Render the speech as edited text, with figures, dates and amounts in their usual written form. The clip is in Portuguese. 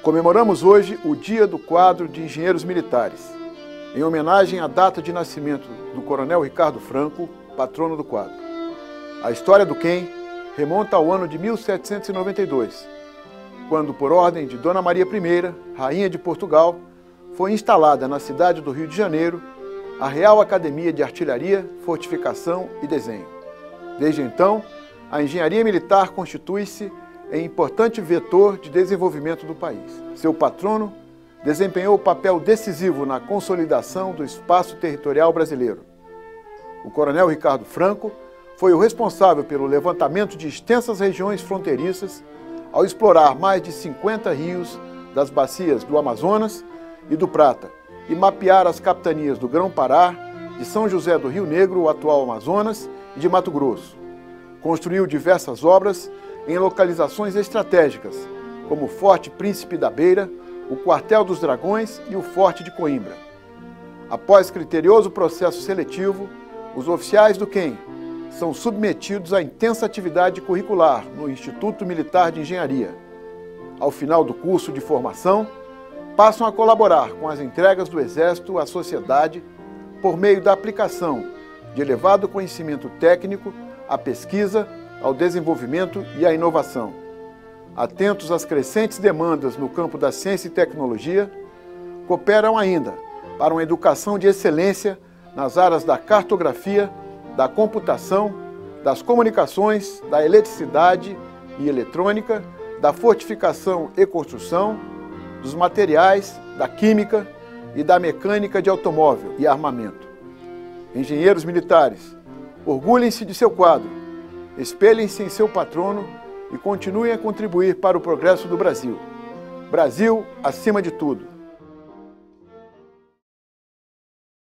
Comemoramos hoje o Dia do Quadro de Engenheiros Militares, em homenagem à data de nascimento do Coronel Ricardo Franco, patrono do quadro. A história do QUEM remonta ao ano de 1792, quando, por ordem de Dona Maria I, Rainha de Portugal, foi instalada na cidade do Rio de Janeiro a Real Academia de Artilharia, Fortificação e Desenho. Desde então, a engenharia militar constitui-se em importante vetor de desenvolvimento do país. Seu patrono desempenhou papel decisivo na consolidação do espaço territorial brasileiro. O Coronel Ricardo Franco foi o responsável pelo levantamento de extensas regiões fronteiriças ao explorar mais de 50 rios das bacias do Amazonas e do Prata e mapear as capitanias do Grão-Pará, de São José do Rio Negro, o atual Amazonas, e de Mato Grosso. Construiu diversas obras em localizações estratégicas, como o Forte Príncipe da Beira, o Quartel dos Dragões e o Forte de Coimbra. Após criterioso processo seletivo, os oficiais do QUEM são submetidos à intensa atividade curricular no Instituto Militar de Engenharia. Ao final do curso de formação, passam a colaborar com as entregas do Exército à sociedade por meio da aplicação de elevado conhecimento técnico à pesquisa, ao desenvolvimento e à inovação. Atentos às crescentes demandas no campo da ciência e tecnologia, cooperam ainda para uma educação de excelência nas áreas da cartografia, da computação, das comunicações, da eletricidade e eletrônica, da fortificação e construção, dos materiais, da química e da mecânica de automóvel e armamento. Engenheiros militares, orgulhem-se de seu quadro, espelhem-se em seu patrono e continuem a contribuir para o progresso do Brasil. Brasil acima de tudo.